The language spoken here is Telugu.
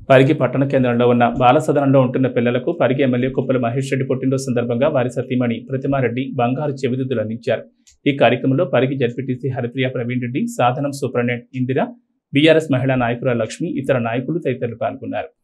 పరిగి పట్టణ కేంద్రంలో ఉన్న బాల సదనంలో ఉంటున్న పిల్లలకు పరిగి ఎమ్మెల్యే కుప్పల మహేష్ రెడ్డి పుట్టినరోజు సందర్భంగా వారి సతీమణి ప్రతిమారెడ్డి బంగారు చెవిదిద్దులు అందించారు. ఈ కార్యక్రమంలో పరిగి జడ్పీటీసీ హరిప్రియ ప్రవీణ్ రెడ్డి, సాధనం సూపరింటెండెంట్ ఇందిర, బీఆర్ఎస్ మహిళా నాయకురాలు లక్ష్మి, ఇతర నాయకులు తదితరులు పాల్గొన్నారు.